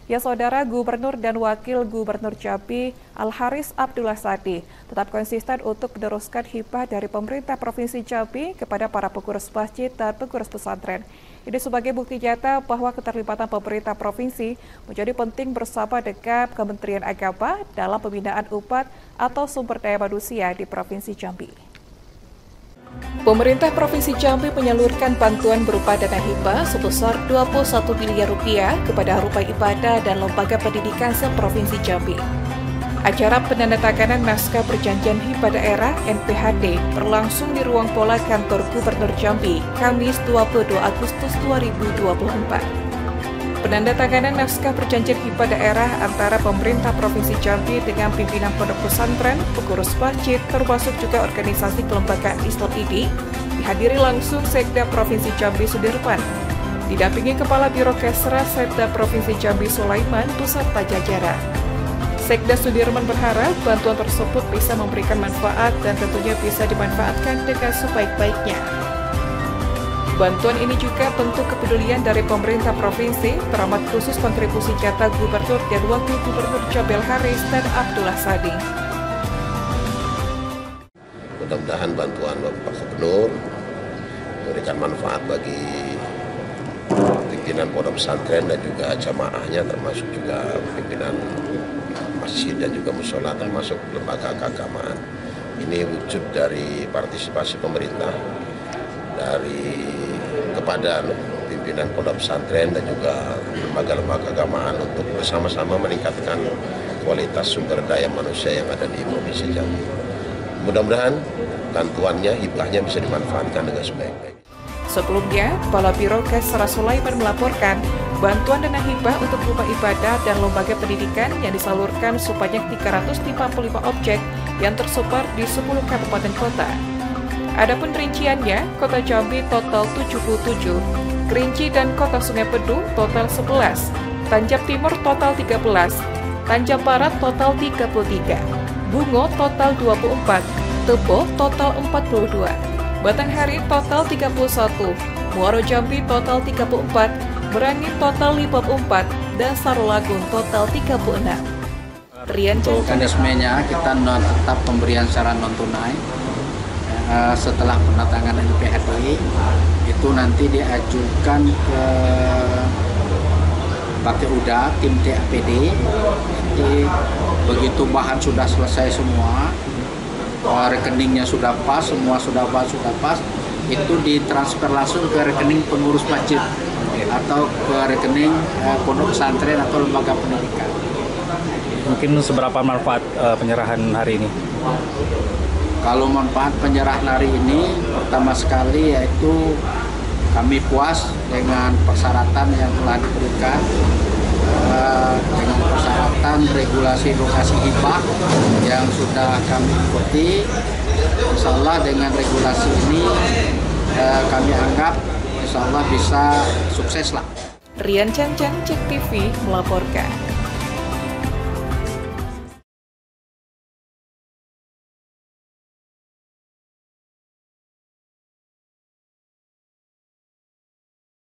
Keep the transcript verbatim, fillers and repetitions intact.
Ya saudara, Gubernur dan Wakil Gubernur Jambi Al-Haris Abdullah Sadi tetap konsisten untuk meneruskan hibah dari pemerintah Provinsi Jambi kepada para pengurus masjid dan pengurus pesantren. Ini sebagai bukti nyata bahwa keterlibatan pemerintah provinsi menjadi penting bersama dengan Kementerian Agama dalam pembinaan umat atau sumber daya manusia di Provinsi Jambi. Pemerintah Provinsi Jambi menyalurkan bantuan berupa dana hibah sebesar dua puluh satu miliar rupiah kepada rumah ibadah dan lembaga pendidikan se-Provinsi Jambi. Acara penandatanganan naskah perjanjian hibah daerah N P H D berlangsung di ruang pola kantor Gubernur Jambi, Kamis dua puluh dua Agustus dua ribu dua puluh empat. Penandatanganan naskah perjanjian hibah daerah antara pemerintah Provinsi Jambi dengan pimpinan pondok pesantren, pengurus masjid, termasuk juga organisasi kelembagaan Islam ini, dihadiri langsung Sekda Provinsi Jambi Sudirman, didampingi Kepala Biro Kesra Sekda Provinsi Jambi Sulaiman beserta jajaran. Sekda Sudirman berharap bantuan tersebut bisa memberikan manfaat dan tentunya bisa dimanfaatkan dengan sebaik-baiknya. Bantuan ini juga bentuk kepedulian dari pemerintah provinsi, teramat khusus kontribusi jatah Gubernur dan Wakil Gubernur Jambi Al-Haris dan Abdullah Sadi. Mudah-mudahan bantuan Bapak Gubernur memberikan manfaat bagi pimpinan pondok pesantren dan juga jamaahnya, termasuk juga pimpinan masjid dan juga mushola, termasuk lembaga keagamaan. Ini wujud dari partisipasi pemerintah dari kepada pimpinan pondok pesantren dan juga lembaga-lembaga keagamaan untuk bersama-sama meningkatkan kualitas sumber daya manusia yang ada di Provinsi Jambi. Mudah-mudahan bantuannya, hibahnya bisa dimanfaatkan dengan sebaik-baiknya. Sebelumnya, Kepala Biro Kesra Sulaiman melaporkan bantuan dana hibah untuk rumah ibadah dan lembaga pendidikan yang disalurkan sebanyak tiga ratus lima puluh lima objek yang tersebar di sepuluh kabupaten kota. Adapun rinciannya, Kota Jambi total tujuh puluh tujuh, Kerinci dan Kota Sungai Pedu total sebelas, Tanjab Timur total tiga belas, Tanjab Barat total tiga puluh tiga, Bungo total dua puluh empat, Tebo total empat puluh dua, Batanghari total tiga puluh satu, Muaro Jambi total tiga puluh empat, Merangin total lima puluh empat, dan Sarolagun total tiga puluh enam. Rian Untuk mekanismenya kita tetap pemberian secara non-tunai. Uh, setelah penandatanganan N P H D itu nanti diajukan ke Bake Uda, tim T A P D. Jadi begitu bahan sudah selesai semua, uh, rekeningnya sudah pas, semua sudah pas, sudah pas, itu ditransfer langsung ke rekening pengurus masjid atau ke rekening uh, pondok pesantren atau lembaga pendidikan. Mungkin seberapa manfaat uh, penyerahan hari ini? Kalau manfaat penyerahan hari ini, pertama sekali yaitu kami puas dengan persyaratan yang telah diberikan, uh, dengan persyaratan regulasi lokasi hibah yang sudah kami ikuti. Insya Allah dengan regulasi ini uh, kami anggap insya Allah bisa sukses lah. Rian Chan Chan, Cek T V melaporkan.